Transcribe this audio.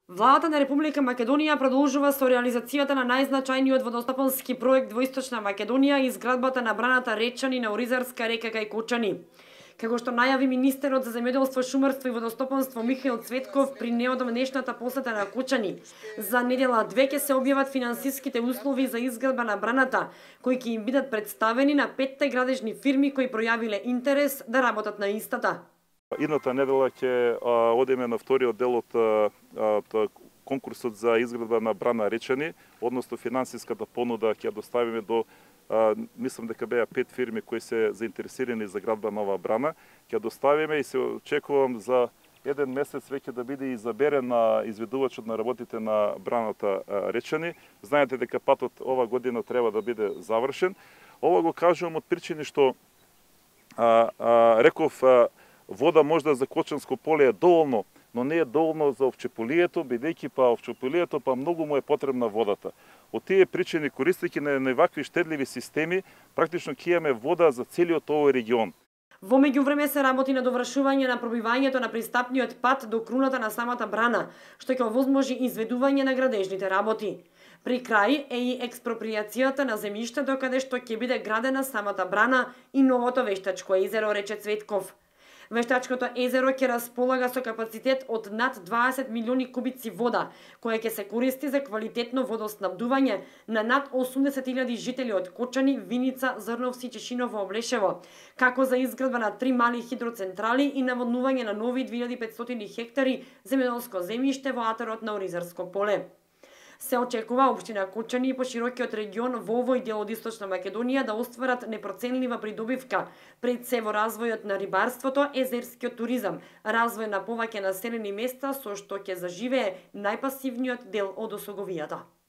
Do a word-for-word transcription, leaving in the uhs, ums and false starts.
Владата на Република Македонија продолжува со реализацијата на најзначајниот водостапански проект во Источна Македонија и изградбата на браната Речани на Оризарска река кај Кочани. Како што најави министерот за земјоделство, шумарство и водостопанство Михаил Цветков при неодамнешната посета на Кочани, за недела две ќе се објават финансиските услови за изградба на браната, кои ќе им бидат представени на петте градежни фирми кои пројавиле интерес да работат на истата. Идната недела ќе одиме на вториот дел од а, а, конкурсот за изградба на брана Речани, односно финансиската понуда ќе доставиме до а, мислам дека беа пет фирми кои се заинтересирани за градба на оваа брана. Ќе доставиме и се очекувам за еден месец веќе да биде изаберен на изведувачот на работите на браната а, Речани. Знаете дека патот ова година треба да биде завршен. Ова го кажувам од причини што а, а, реков а, вода можда за Кочанско поле е доволно, но не е доволно за овчеполието, бидејќи па овчеполието па многу му е потребна водата. Од тие причини, користејќи на, на вакви штедливи системи, практично ќе имаме вода за целиот овој регион. Во меѓувреме се работи на довршување на пробивањето на пристапниот пат до круната на самата брана, што ќе овозможи изведување на градежните работи. При крај е и експроприацијата на земјиштето каде што ќе биде градена самата брана и новото вештачко езеро, рече Цветков. Вештачкото езеро ќе располага со капацитет од над дваесет милиони кубици вода, која ќе се користи за квалитетно водоснабдување на над осумдесет илјади жители од Кочани, Виница, Зрновци, Чешиново, Облешево, како за изградба на три мали хидроцентрали и наводнување на нови две илјади и петстотини хектари земјоделско земјиште во атерот на Оризарско поле. Се очекува општина Кочани и поширокиот регион во овој дел од Источна Македонија да остварат непроценлива придобивка, пред се во развојот на рибарството, езерскиот туризам, развој на повеќе населени места со што ќе заживее најпасивниот дел од осоговијата.